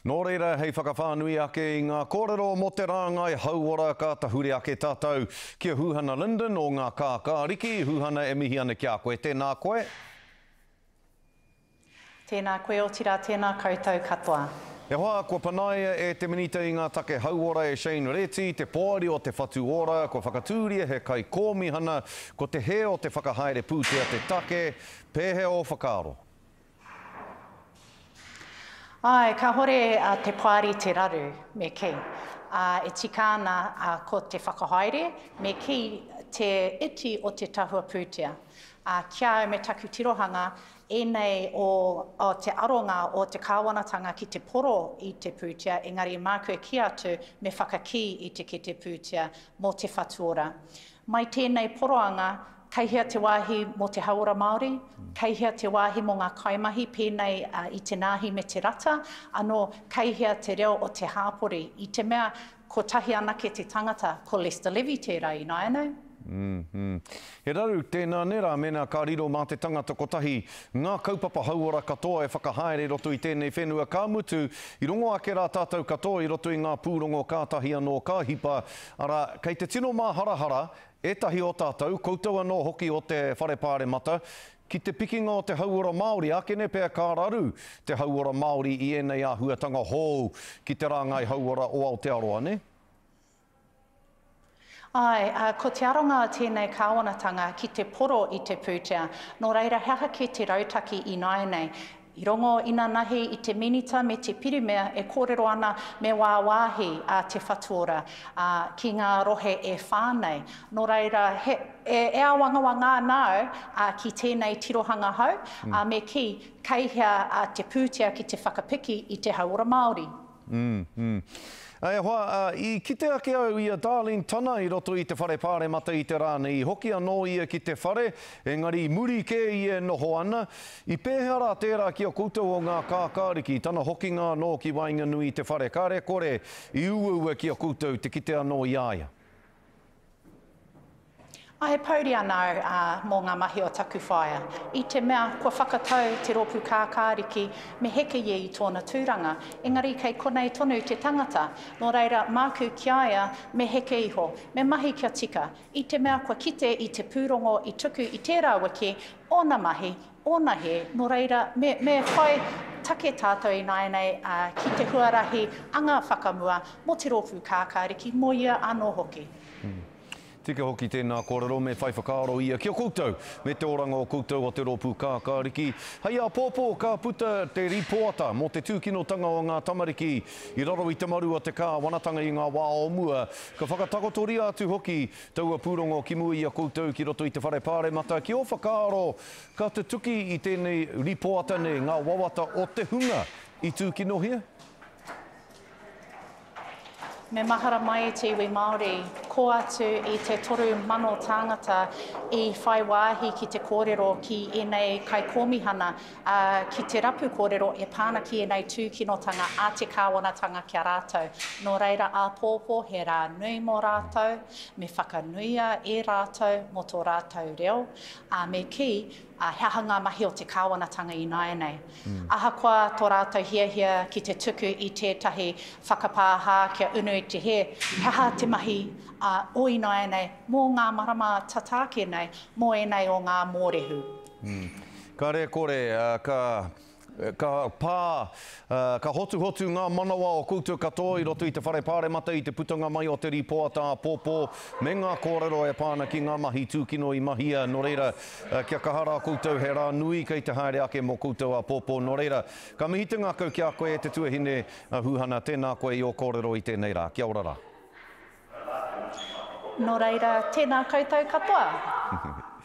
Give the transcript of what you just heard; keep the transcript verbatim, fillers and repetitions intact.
Nō reira, hei whakawhānui ake i ngā kōrero mo te rāngai hauora ka tahuri ake tātou kia Hūhana Lyndon o ngā kākāriki, Hūhana e mihi ana kia koe. Tēnā koe. Tēnā koe o tira, tēnā koutou katoa. E hoa, kua panaia e te minita i ngā take hauora e Shane Reti, te pōari o te whatu ora, kua whakatūria he kai kōmi hana, ko te he o te whakahaere pūtea te take, pēhe o whakaaro. Ai, ka hore uh, te pāri te raru me kei. Uh, e tikana uh, ko te whakahaere me kei te iti o te tahua pūtea. Uh, kia au me taku tirohanga, e nei o, o te aronga o te kāwanatanga ki te poro i te pūtea, engari mākua ki atu me whakaki i te ki te pūtea mō te whatuora. Mai tēnei poroanga, kaihia te wāhi mō te hauora Māori, kaihia te wāhi mō ngā kaimahi pēnei uh, i te nāhi me te rata, anō kaihia te reo o te hāpori. I te mea, ko tahi anake te tangata, ko Lester Levy tērā i nā anau. Mm, mm. He raru, tēnā nera mena ka riro mā te tangata kotahi ngā kaupapa hauora katoa e whakahaere roto i tēnei whenua ka mutu i rongo ake rā tātou katoa i roto i ngā pūrongo kātahi anō ka hipa. Ara, kei te tino mā harahara, e tahi o tātou, koutou anō hoki o te wharepāre mata, ki te pikinga o te hauora Māori, ake ne pēr kā raru te hauora Māori i enei āhuatanga hou ki te rāngai hauora o Aotearoa, ne? Ai, uh, ko te aronga tēnei kāwanatanga ki te poro i te pūtea, nō reira hea ki te rautaki i nāenei. I rongo ina nahi i te minita me te pirimea e kōrero ana me wāwāhi a uh, te whatuora uh, ki ngā rohe e whānei. Nō reira, he, e, e awangawanga nāu uh, ki tēnei tirohanga hau, mm. uh, me ki kaihia uh, te pūtea ki te whakapiki i te hauora Māori. Mm, mm. Ai hoa, uh, i kite ake au ia Darling tana i roto i te wharepāre mata i te rāne, i hoki anō ia ki te whare, engari muri ke i e noho ana. I pēhara tērā ki a koutou o ngā kākāriki, tana hokinga anō ki Wainganui i te whare. Kāre kore i uaua ki a koutou te kite anō i aia. Ai pauri anau uh, mō ngā mahi o taku whaia. I te mea, kua whakatau te rōpū kākāriki me heke ie i tōna tūranga. Engari kei konei tonu te tangata, nō reira māku ki aia me heke iho, me mahi kia tika. I te mea, kua kite i te pūrongo i tuku i tērā wiki, ona mahi, ona he, nō reira me, me whai take tātou i nāenei uh, ki te huarahi anga whakamua mo te rōpū kākāriki, mo ia anō hoki. Mm. Tika hoki tēnā kōrero me whai whakaaro ia ki o koutou me te oranga o koutou o te rōpū kākāriki. Hei a pōpō ka puta te ripoata mo te tūkinotanga o ngā tamariki i raro i te maru a te kā wanatanga i ngā wā o mua. Ka whakatakotori atu hoki taua pūrongo ki mua i a koutou ki roto i te wharepāre mata. Ki o whakaaro ka te tuki i tēnei ripoata ne ngā wawata o te hunga i tūkinohia? Me mahara mai e te iwi Māori, ko atu i te toru mano tāngata i whai wāhi ki te kōrero ki enei kai kōmihana, uh, ki te rapu kōrero e pāna ki enei tūkinotanga a te kāwanatanga kia rātou. Nō reira a pōpō he rā nui mō rātou, me whakanuia e rātou mō tō rātou reo, uh, me ki Uh, hea hanga mahi o te kāwanatanga i nāenei. Mm. Ahakoa tō rātou hia hia ki te tuku i tētahi whakapāha kia unu i te he, hea te mahi uh, o i nāenei mō ngā marama tatāke nei, mō enei o ngā mōrehu. Mm. Ka re kore, uh, ka... ka pā, uh, ka hotu hotu ngā manawa o koutou katoa i roto i te wharepāre mata i te putanga mai o te ripoata a pōpō me ngā kōrero e pāna ki ngā mahi tūkino i mahia. Nō reira, uh, kia kahara koutou he rā nui kei te haere ake mō koutou a pōpō. Nō reira, ka mihi te ngā kau ki a koe e te tuahine uh, Hūhana, tēnā koe i o kōrero i tēnei rā. Kia ora rā. Nō reira, tēnā koutou katoa.